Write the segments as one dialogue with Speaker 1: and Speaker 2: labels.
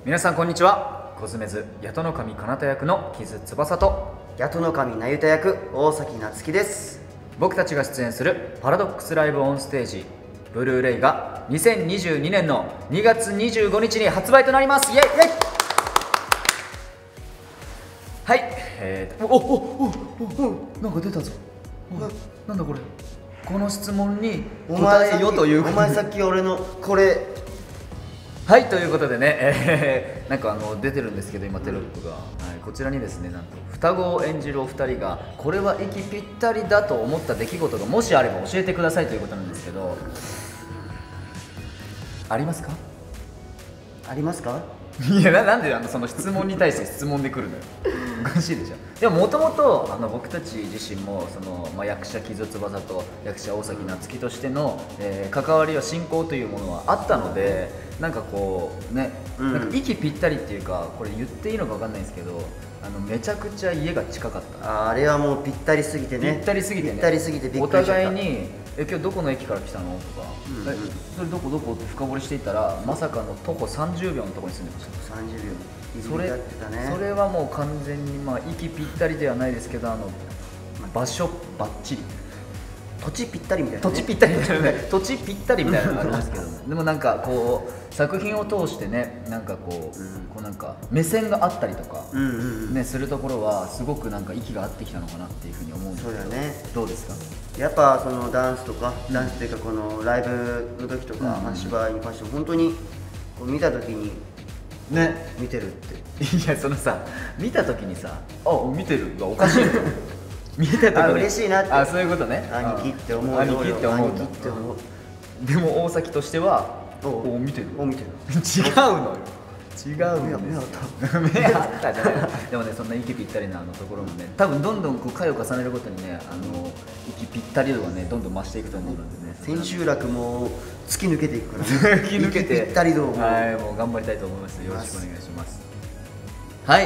Speaker 1: 皆さんこんにちは。コズメズ八戸の神かなた役の木津翼と
Speaker 2: 八戸の神なゆた役大崎夏樹です。
Speaker 1: 僕たちが出演するパラドックスライブオンステージブルーレイが2022年の2月25日に発売となります。イエイイエイ。はい、なんか出たぞ。なんだこれ。この質問に答えよということで、
Speaker 2: お前さっき俺のこれ
Speaker 1: はい、ということでね、なんか出てるんですけど今テロップが、こちらにですね、なんと双子を演じるお二人がこれは息ぴったりだと思った出来事がもしあれば教えてくださいということなんですけど、ありますか？
Speaker 2: ありますか？
Speaker 1: いや、なんでその質問に対して質問で来るのよ。おかしいでしょ。でももともと僕たち自身も役者木津翼と役者大崎夏樹としての、関わりや親交というものはあったので、なんかこうね、なんか息ぴったりっていうか、これ言っていいのか分かんないんですけど、めちゃくちゃ家が近かった。
Speaker 2: あれはもうぴったりすぎてね。
Speaker 1: ぴったりすぎてね。
Speaker 2: ぴったりすぎてびっ
Speaker 1: お
Speaker 2: くりしちゃった。
Speaker 1: 互いに今日どこの駅から来たのとか、それどこって深掘りしていったら、まさかの徒歩30秒のところに住んでました。
Speaker 2: 30秒
Speaker 1: それはもう完全に息ぴったりではないですけど、場所バッチリ、
Speaker 2: 土地ぴったりみたいな、
Speaker 1: 土地ぴったりみたいなね、土地ぴったりみたいなのがありますけどでもなんかこう作品を通してね、なんかこうなんか目線があったりとかねするところはすごくなんか息が合ってきたのかなっていうふうに思うんですけど、
Speaker 2: そうだよね。
Speaker 1: どうですか？
Speaker 2: やっぱそのダンスとか、ダンスというかこのライブの時とか、芝居に関して本当にこう見た時にね、見てるって。
Speaker 1: いや、そのさ、見た時にさ、見てるがおかしいよ。見た時に
Speaker 2: 嬉しいなって。
Speaker 1: そういうことね。
Speaker 2: 兄貴って思う。
Speaker 1: 兄貴って思う。でも大崎としては見てる。
Speaker 2: 見てる。
Speaker 1: 違うのよ。違うのよ。
Speaker 2: 目あった。
Speaker 1: 目あったじゃない。でもね、そんな息ぴったりなところもね、多分どんどんこう回を重ねるごとにね、息ぴったり度がねどんどん増していくと思うのでね。
Speaker 2: 千秋楽も突き抜けていくからね。
Speaker 1: 突き抜けて
Speaker 2: ぴったり度をもう
Speaker 1: 頑張りたいと思います。よろしくお願いします。はい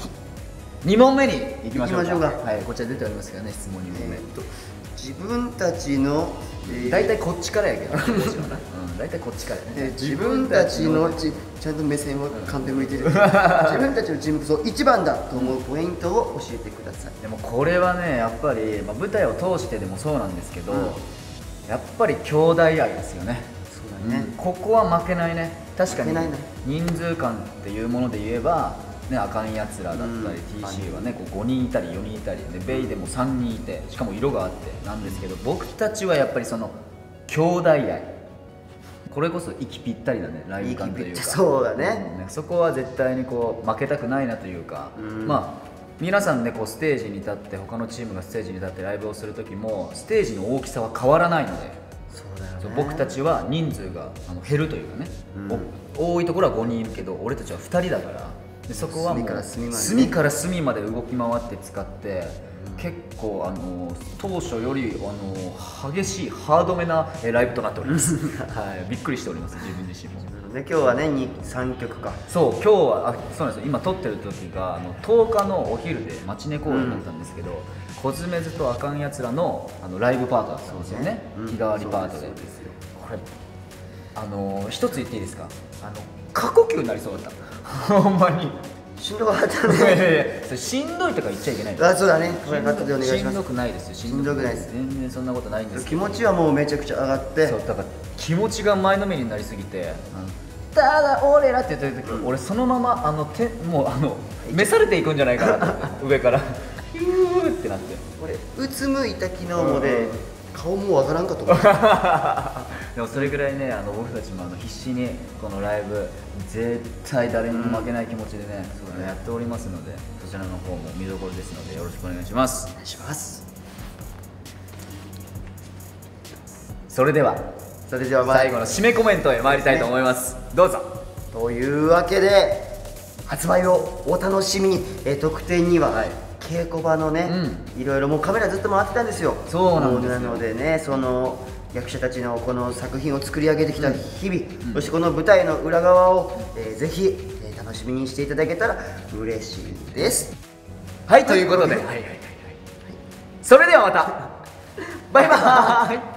Speaker 1: 。2問目に行きましょうか。はい、こちら出ておりますからね、質問2問目。
Speaker 2: 自分たちの
Speaker 1: 大体こっちからやけど、大体こっちから。
Speaker 2: 自分たちのちゃんと目線を完璧向いてる。自分たちのチームこそ一番だと思うポイントを教えてください。
Speaker 1: でもこれはね、やっぱり舞台を通してでもそうなんですけど、やっぱり兄弟愛ですよね。
Speaker 2: そうだね。
Speaker 1: ここは負けないね。確かに人数感っていうもので言えばね、あかんやつらだったり TC はね、こう5人いたり4人いたりで、ベイでも3人いて、しかも色があってなんですけど、僕たちはやっぱりその兄弟愛、これこそ息ぴったりだね、ライブ感というか。
Speaker 2: そうだね。
Speaker 1: そこは絶対にこう負けたくないなというか、皆さんね、こうステージに立って、他のチームがステージに立ってライブをする時もステージの大きさは変わらないので、僕たちは人数が減るというかね、多いところは5人いるけど俺たちは2人だから、でそこはもう隅から隅まで動き回って使って、結構当初より激しいハードめなライブとなっております。はい、びっくりしております、自分自身も。
Speaker 2: で今日はね3曲か。
Speaker 1: そう、今日はそうなんですよ。今撮ってる時が10日のお昼でマチネ公演だったんですけど、コズメズとあかんやつらのライブパートだったんですよね。日替わりパートで。これ一つ言っていいですか？過呼吸になりそうだった。ほんまに
Speaker 2: しんどかったね。
Speaker 1: それしんどいとか言っちゃいけない。
Speaker 2: そうだね。これカットでお願いします。
Speaker 1: しんどくないですよ。しんどくないです。全然そんなことないんですけど、
Speaker 2: 気持ちはもうめちゃくちゃ上がって、
Speaker 1: そうだから気持ちが前のめりになりすぎて、ただ俺らって言ってる時、俺そのままもう召されていくんじゃないかなって上からヒューってなって、
Speaker 2: 俺うつむいた昨日もで顔もわからんかと思う。
Speaker 1: でもそれぐらいね、僕たちも必死にこのライブ絶対誰にも負けない気持ちでね、やっておりますので、そちらの方も見どころですのでよろしくお願いします。
Speaker 2: お願いします。
Speaker 1: それでは最後の締めコメントへ参りたいと思います。どうぞ。
Speaker 2: というわけで発売をお楽しみに。特典には稽古場のね、いろいろもうカメラずっと回ってたんですよ。
Speaker 1: そうなんですよ。
Speaker 2: なのでね、その役者たちのこの作品を作り上げてきた日々、そしてこの舞台の裏側を、ぜひ、楽しみにしていただけたら嬉しいです。
Speaker 1: はい、ということで、それではまたバイバーイ。